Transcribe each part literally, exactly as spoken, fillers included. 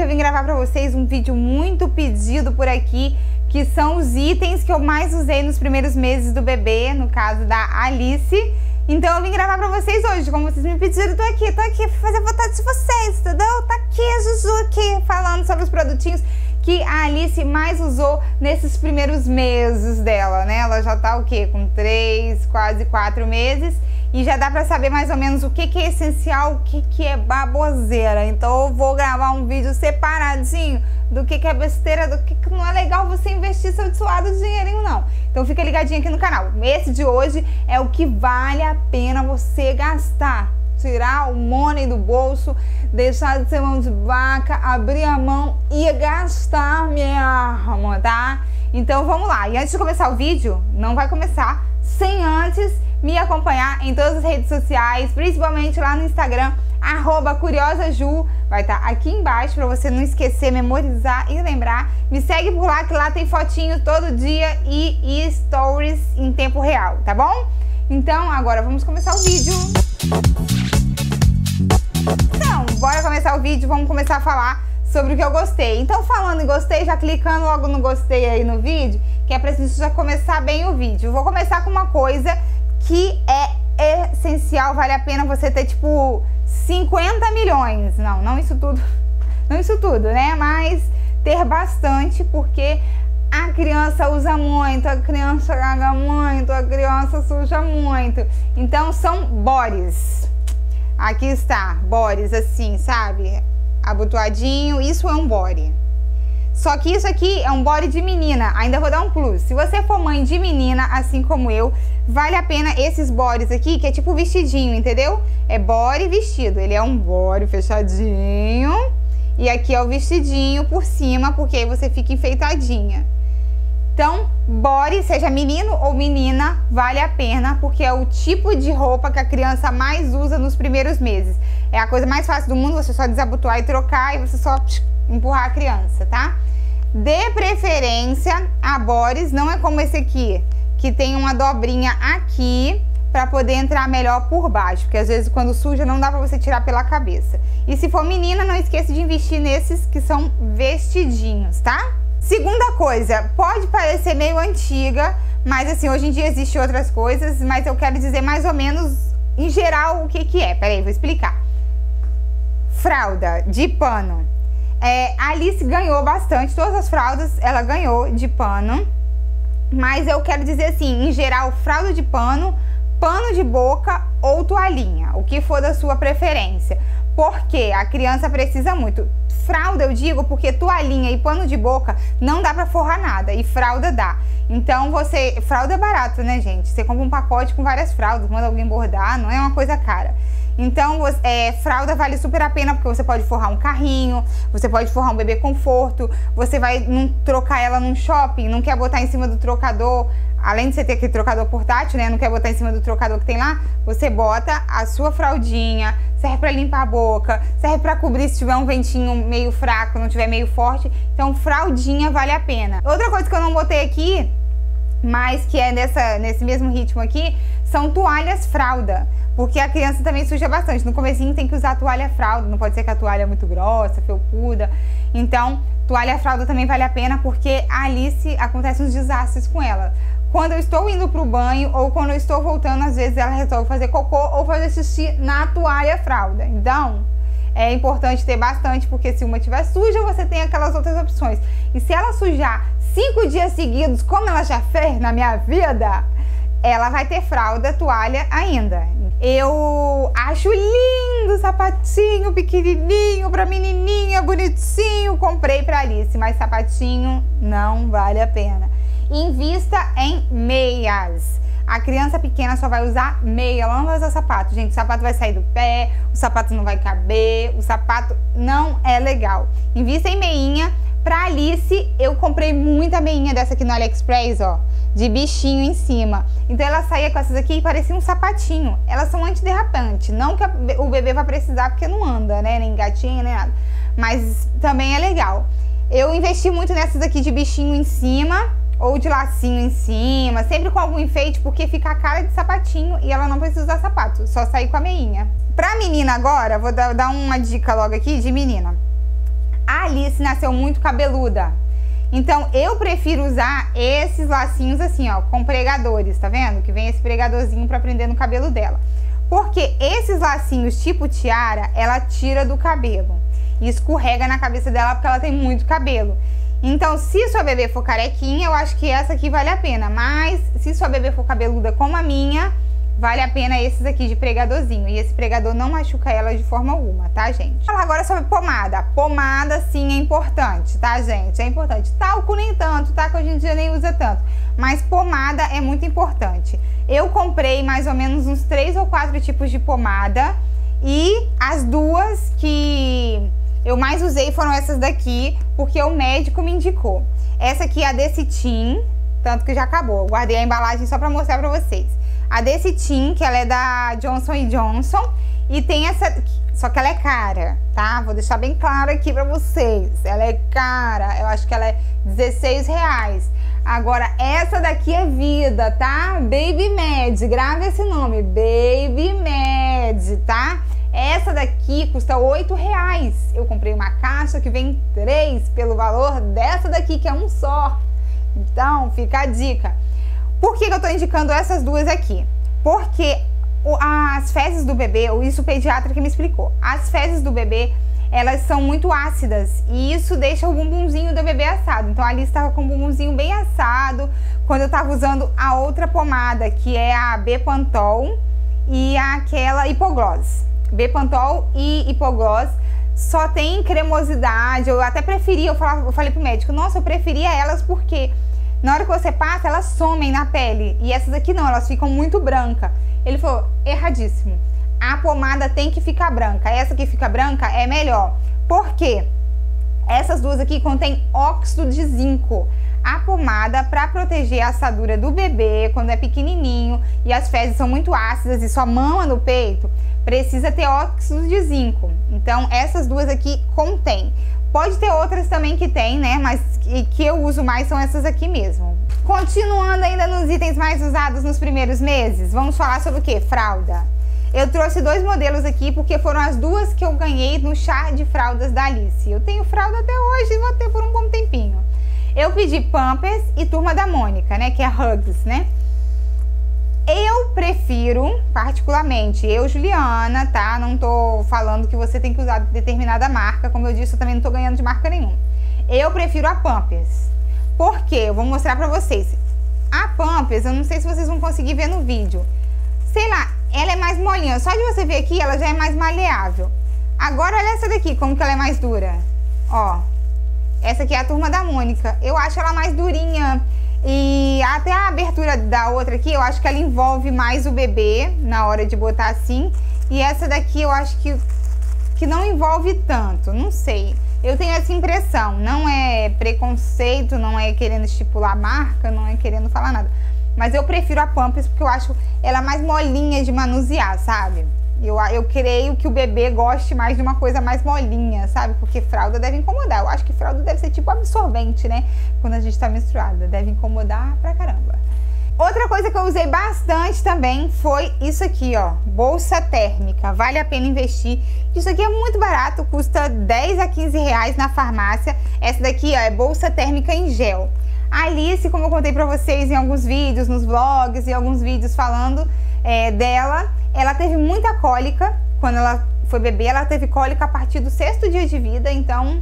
eu vim gravar pra vocês um vídeo muito pedido por aqui, que são os itens que eu mais usei nos primeiros meses do bebê, no caso da Alice. Então eu vim gravar pra vocês hoje, como vocês me pediram, tô aqui, tô aqui pra fazer a vontade de vocês, entendeu? Tá aqui a Juju aqui, falando sobre os produtinhos que a Alice mais usou nesses primeiros meses dela, né? Ela já tá o quê? Com três, quase quatro meses. E já dá pra saber mais ou menos o que que é essencial, o que que é baboseira. Então eu vou gravar um vídeo separadinho do que que é besteira, do que que não é legal você investir seu suado dinheirinho, não. Então fica ligadinho aqui no canal. Esse de hoje é o que vale a pena você gastar. Tirar o money do bolso, deixar de ser mão de vaca, abrir a mão e gastar mesmo, tá? Então vamos lá. E antes de começar o vídeo, não vai começar sem antes me acompanhar em todas as redes sociais, principalmente lá no Instagram, arroba curiosaju, vai estar tá aqui embaixo para você não esquecer, memorizar e lembrar. Me segue por lá, que lá tem fotinho todo dia e, e stories em tempo real, tá bom? Então agora vamos começar o vídeo. Então, bora começar o vídeo, vamos começar a falar sobre o que eu gostei. Então, falando em gostei, já clicando logo no gostei aí no vídeo, que é pra gente já começar bem o vídeo. Vou começar com uma coisa que é essencial, vale a pena você ter, tipo, cinquenta milhões. Não, não isso tudo, não isso tudo, né? Mas ter bastante, porque a criança usa muito, a criança caga muito, a criança suja muito. Então, são bodies. Aqui está, bodies, assim, sabe? Abotoadinho, isso é um body. Só que isso aqui é um body de menina. Ainda vou dar um plus. Se você for mãe de menina, assim como eu, vale a pena esses bodies aqui, que é tipo vestidinho, entendeu? É body vestido. Ele é um body fechadinho. E aqui é o vestidinho por cima, porque aí você fica enfeitadinha. Então, body, seja menino ou menina, vale a pena, porque é o tipo de roupa que a criança mais usa nos primeiros meses. É a coisa mais fácil do mundo, você só desabotoar e trocar, e você só psh, empurrar a criança, tá? Dê preferência a bodies, não é como esse aqui, que tem uma dobrinha aqui, pra poder entrar melhor por baixo, porque às vezes quando suja não dá pra você tirar pela cabeça. E se for menina, não esqueça de investir nesses que são vestidinhos, tá? Segunda coisa, pode parecer meio antiga, mas assim, hoje em dia existem outras coisas, mas eu quero dizer mais ou menos, em geral, o que que é. Peraí, vou explicar. Fralda de pano. É, a Alice ganhou bastante, todas as fraldas ela ganhou de pano, mas eu quero dizer assim, em geral, fralda de pano, pano de boca ou toalhinha, o que for da sua preferência, porque a criança precisa muito. Fralda eu digo porque toalhinha e pano de boca não dá pra forrar nada, e fralda dá. Então você, fralda é barato, né, gente? Você compra um pacote com várias fraldas, manda alguém bordar, não é uma coisa cara. Então, é, fralda vale super a pena, porque você pode forrar um carrinho, você pode forrar um bebê conforto, você vai num, trocar ela num shopping, não quer botar em cima do trocador, além de você ter aquele trocador portátil, né, não quer botar em cima do trocador que tem lá, você bota a sua fraldinha, serve pra limpar a boca, serve pra cobrir se tiver um ventinho meio fraco, não tiver meio forte, então fraldinha vale a pena. Outra coisa que eu não botei aqui, mas que é nessa, nesse mesmo ritmo aqui, são toalhas fralda. Porque a criança também suja bastante. No comecinho tem que usar toalha fralda, não pode ser que a toalha é muito grossa, felpuda. Então, toalha fralda também vale a pena, porque a Alice, acontece uns desastres com ela. Quando eu estou indo pro banho ou quando eu estou voltando, às vezes ela resolve fazer cocô ou fazer xixi na toalha fralda. Então, é importante ter bastante, porque se uma estiver suja, você tem aquelas outras opções. E se ela sujar cinco dias seguidos, como ela já fez na minha vida, ela vai ter fralda, toalha ainda. Eu acho lindo, sapatinho pequenininho pra menininha, bonitinho. Comprei pra Alice, mas sapatinho não vale a pena. Invista em meias. A criança pequena só vai usar meia, ela não vai usar sapato. Gente, o sapato vai sair do pé, o sapato não vai caber, o sapato não é legal. Invista em meinha. Pra Alice, eu comprei muita meinha dessa aqui no AliExpress, ó, de bichinho em cima. Então ela saía com essas aqui e parecia um sapatinho. Elas são antiderrapantes, não que o bebê vai precisar, porque não anda, né, nem gatinha, nem nada. Mas também é legal. Eu investi muito nessas aqui de bichinho em cima, ou de lacinho em cima, sempre com algum enfeite, porque fica a cara de sapatinho e ela não precisa usar sapato, só sair com a meinha. Pra menina agora, vou dar, dar uma dica logo aqui de menina. A Alice nasceu muito cabeluda. Então, eu prefiro usar esses lacinhos assim, ó, com pregadores, tá vendo? Que vem esse pregadorzinho pra prender no cabelo dela. Porque esses lacinhos tipo tiara, ela tira do cabelo e escorrega na cabeça dela porque ela tem muito cabelo. Então, se sua bebê for carequinha, eu acho que essa aqui vale a pena. Mas, se sua bebê for cabeluda como a minha, vale a pena esses aqui de pregadorzinho. E esse pregador não machuca ela de forma alguma, tá, gente? Vou falar agora sobre pomada. Pomada, sim, é importante, tá, gente? É importante. Talco nem tanto, tá? Que hoje em dia nem usa tanto. Mas pomada é muito importante. Eu comprei mais ou menos uns três ou quatro tipos de pomada. E as duas que eu mais usei foram essas daqui, porque o médico me indicou. Essa aqui é a Decitim, tanto que já acabou. Eu guardei a embalagem só pra mostrar pra vocês. A Decitim, que ela é da Johnson e Johnson, e tem essa, só que ela é cara, tá? Vou deixar bem claro aqui pra vocês. Ela é cara, eu acho que ela é dezesseis reais. Agora, essa daqui é vida, tá? Baby Med, grava esse nome, Baby Med, tá? Essa daqui custa oito reais. Eu comprei uma caixa que vem três pelo valor dessa daqui, que é um só. Então, fica a dica. Por que que eu tô indicando essas duas aqui? Porque as fezes do bebê, isso o pediatra que me explicou, as fezes do bebê, elas são muito ácidas e isso deixa o bumbumzinho do bebê assado. Então, a Alice estava com o bumbumzinho bem assado quando eu tava usando a outra pomada, que é a Bepantol e aquela Hipoglós. Bepantol e Hipoglós só tem cremosidade. Eu até preferia, eu, falava, eu falei pro médico, nossa, eu preferia elas porque na hora que você passa, elas somem na pele. E essas aqui não, elas ficam muito brancas. Ele falou, erradíssimo. A pomada tem que ficar branca. Essa que fica branca é melhor. Por quê? Essas duas aqui contêm óxido de zinco. A pomada, para proteger a assadura do bebê quando é pequenininho e as fezes são muito ácidas e só mama no peito, precisa ter óxido de zinco. Então, essas duas aqui contêm. Pode ter outras também que tem, né? Mas que eu uso mais são essas aqui mesmo. Continuando ainda nos itens mais usados nos primeiros meses, vamos falar sobre o que? Fralda. Eu trouxe dois modelos aqui porque foram as duas que eu ganhei no chá de fraldas da Alice. Eu tenho fralda até hoje e vou ter por um bom tempinho. Eu pedi Pampers e Turma da Mônica, né? Que é Hugs, né? Eu prefiro, particularmente, eu, Juliana, tá? Não tô falando que você tem que usar determinada marca. Como eu disse, eu também não tô ganhando de marca nenhuma. Eu prefiro a Pampers. Por quê? Eu vou mostrar pra vocês. A Pampers, eu não sei se vocês vão conseguir ver no vídeo. Sei lá, ela é mais molinha. Só de você ver aqui, ela já é mais maleável. Agora, olha essa daqui, como que ela é mais dura. Ó, essa aqui é a Turma da Mônica. Eu acho ela mais durinha. E até a abertura da outra aqui, eu acho que ela envolve mais o bebê na hora de botar assim. E essa daqui eu acho que, que não envolve tanto, não sei. Eu tenho essa impressão, não é preconceito, não é querendo estipular marca, não é querendo falar nada. Mas eu prefiro a Pampers porque eu acho ela mais molinha de manusear, sabe? Eu, eu creio que o bebê goste mais de uma coisa mais molinha, sabe? Porque fralda deve incomodar. Eu acho que fralda deve ser tipo absorvente, né? Quando a gente tá menstruada. Deve incomodar pra caramba. Outra coisa que eu usei bastante também foi isso aqui, ó. Bolsa térmica. Vale a pena investir. Isso aqui é muito barato. Custa dez a quinze reais na farmácia. Essa daqui, ó, é bolsa térmica em gel. A Alice, como eu contei pra vocês em alguns vídeos, nos vlogs e alguns vídeos falando é, dela, ela teve muita cólica quando ela foi bebê. Ela teve cólica a partir do sexto dia de vida, então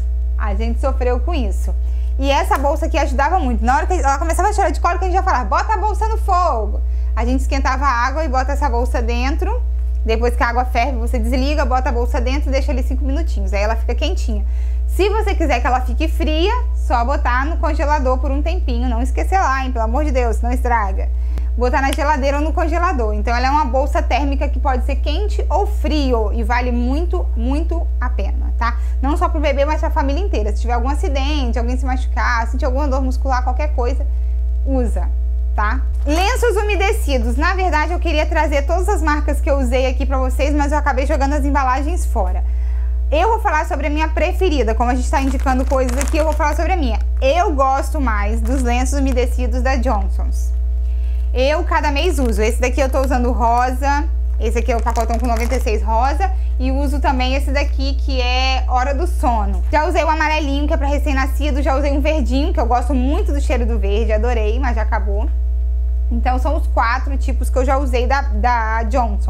a gente sofreu com isso. E essa bolsa aqui ajudava muito. Na hora que ela começava a chorar de cólica, a gente já falava, bota a bolsa no fogo. A gente esquentava a água e bota essa bolsa dentro. Depois que a água ferve, você desliga, bota a bolsa dentro e deixa ali cinco minutinhos. Aí ela fica quentinha. Se você quiser que ela fique fria, só botar no congelador por um tempinho. Não esquecer lá, hein? Pelo amor de Deus, não estraga. Botar na geladeira ou no congelador. Então ela é uma bolsa térmica que pode ser quente ou frio e vale muito, muito a pena, tá? Não só pro bebê, mas pra família inteira. Se tiver algum acidente, alguém se machucar, sentir alguma dor muscular, qualquer coisa, usa, tá? Lenços umedecidos. Na verdade, eu queria trazer todas as marcas que eu usei aqui pra vocês, mas eu acabei jogando as embalagens fora. Eu vou falar sobre a minha preferida. Como a gente tá indicando coisas aqui, eu vou falar sobre a minha. Eu gosto mais dos lenços umedecidos da Johnson's. Eu cada mês uso. Esse daqui eu tô usando rosa, Esse aqui é o pacotão com noventa e seis rosa. E uso também esse daqui, que é Hora do Sono. Já usei o amarelinho, que é pra recém-nascido. Já usei um verdinho, que eu gosto muito do cheiro do verde. Adorei, mas já acabou. Então são os quatro tipos que eu já usei da, da Johnson.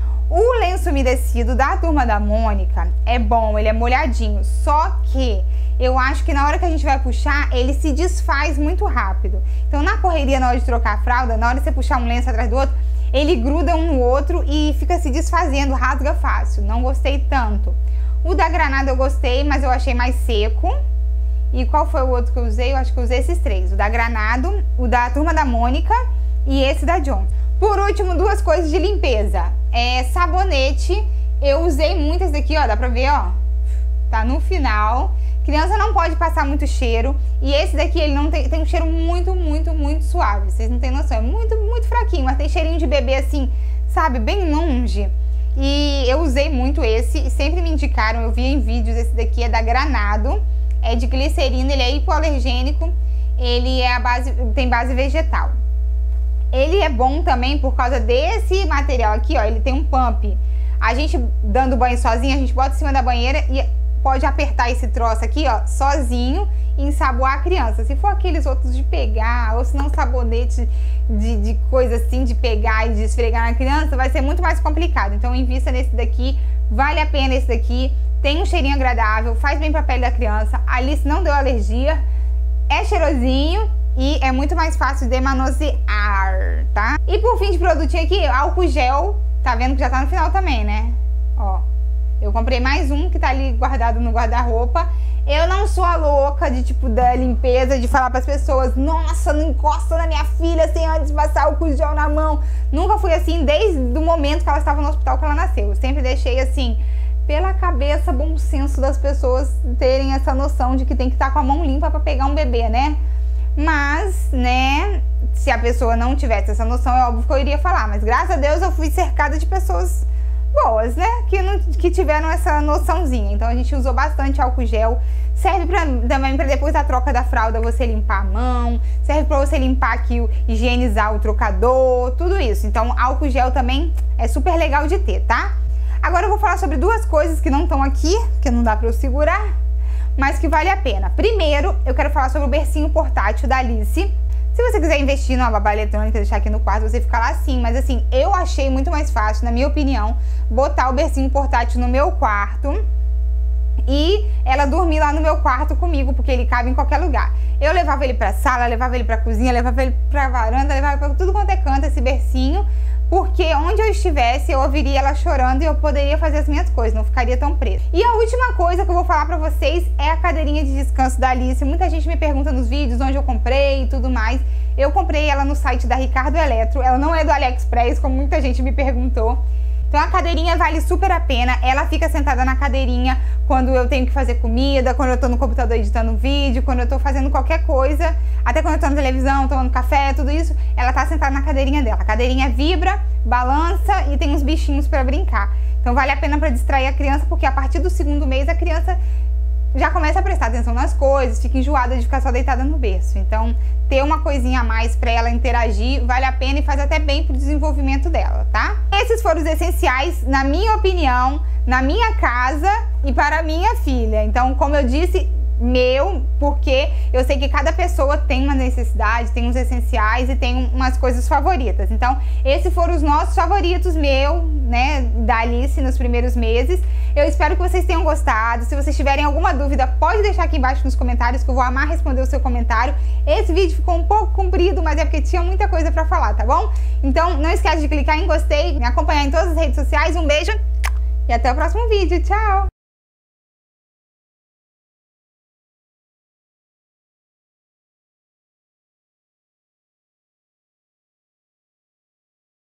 O lenço umedecido da Turma da Mônica é bom, ele é molhadinho. Só que eu acho que na hora que a gente vai puxar, ele se desfaz muito rápido. Então na correria, na hora de trocar a fralda, na hora de você puxar um lenço atrás do outro, ele gruda um no outro e fica se desfazendo, rasga fácil. Não gostei tanto. O da Granada eu gostei, mas eu achei mais seco. E qual foi o outro que eu usei? Eu acho que eu usei esses três. O da Granado, o da Turma da Mônica e esse da John. Por último, duas coisas de limpeza. É sabonete. Eu usei muito esse daqui, ó. Dá pra ver, ó. Tá no final. Criança não pode passar muito cheiro. E esse daqui, ele não tem, tem um cheiro muito, muito, muito suave. Vocês não têm noção. É muito, muito fraquinho. Mas tem cheirinho de bebê assim, sabe? Bem longe. E eu usei muito esse. E sempre me indicaram. Eu vi em vídeos. Esse daqui é da Granado. É de glicerina. Ele é hipoalergênico. Ele é a base, tem base vegetal. Ele é bom também por causa desse material aqui, ó. Ele tem um pump. A gente dando banho sozinho, a gente bota em cima da banheira e pode apertar esse troço aqui, ó, sozinho e ensaboar a criança. Se for aqueles outros de pegar, ou se não sabonete de, de coisa assim, de pegar e de esfregar na criança, vai ser muito mais complicado. Então invista nesse daqui, vale a pena esse daqui. Tem um cheirinho agradável, faz bem pra pele da criança. A Alice não deu alergia, é cheirosinho. E é muito mais fácil de manusear, tá? E por fim de produtinho aqui, álcool gel. Tá vendo que já tá no final também, né? Ó, eu comprei mais um que tá ali guardado no guarda-roupa. Eu não sou a louca de, tipo, da limpeza, de falar pras pessoas: nossa, não encosta na minha filha sem antes passar álcool gel na mão. Nunca fui assim desde o momento que ela estava no hospital que ela nasceu. Eu sempre deixei assim, pela cabeça, bom senso das pessoas terem essa noção de que tem que estar com a mão limpa pra pegar um bebê, né? Mas, né, se a pessoa não tivesse essa noção, é óbvio que eu iria falar. Mas graças a Deus eu fui cercada de pessoas boas, né, que, não, que tiveram essa noçãozinha. Então a gente usou bastante álcool gel. Serve pra, também para depois da troca da fralda você limpar a mão. Serve para você limpar aqui, higienizar o trocador, tudo isso. Então álcool gel também é super legal de ter, tá? Agora eu vou falar sobre duas coisas que não estão aqui, que não dá para eu segurar, mas que vale a pena. Primeiro, eu quero falar sobre o bercinho portátil da Alice. Se você quiser investir numa babá eletrônica, deixar aqui no quarto, você fica lá assim. Mas assim, eu achei muito mais fácil, na minha opinião, botar o bercinho portátil no meu quarto e ela dormir lá no meu quarto comigo, porque ele cabe em qualquer lugar. Eu levava ele pra sala, levava ele pra cozinha, levava ele pra varanda, levava pra tudo quanto é canto esse bercinho, porque onde eu estivesse, eu ouviria ela chorando e eu poderia fazer as minhas coisas, não ficaria tão presa. E a última coisa que eu vou falar pra vocês é a cadeirinha de descanso da Alice. Muita gente me pergunta nos vídeos onde eu comprei e tudo mais. Eu comprei ela no site da Ricardo Eletro, ela não é do AliExpress, como muita gente me perguntou. Então a cadeirinha vale super a pena, ela fica sentada na cadeirinha quando eu tenho que fazer comida, quando eu tô no computador editando vídeo, quando eu tô fazendo qualquer coisa, até quando eu tô na televisão, tomando café, tudo isso, ela tá sentada na cadeirinha dela. A cadeirinha vibra, balança e tem uns bichinhos pra brincar. Então vale a pena pra distrair a criança, porque a partir do segundo mês a criança já começa a prestar atenção nas coisas, fica enjoada de ficar só deitada no berço. Então, ter uma coisinha a mais pra ela interagir vale a pena e faz até bem pro desenvolvimento dela, tá? Esses foram os essenciais, na minha opinião, na minha casa e para a minha filha. Então, como eu disse, meu, porque eu sei que cada pessoa tem uma necessidade, tem uns essenciais e tem umas coisas favoritas. Então, esses foram os nossos favoritos, meu, né, da Alice nos primeiros meses. Eu espero que vocês tenham gostado. Se vocês tiverem alguma dúvida, pode deixar aqui embaixo nos comentários que eu vou amar responder o seu comentário. Esse vídeo ficou um pouco comprido, mas é porque tinha muita coisa pra falar, tá bom? Então, não esquece de clicar em gostei, me acompanhar em todas as redes sociais. Um beijo e até o próximo vídeo. Tchau!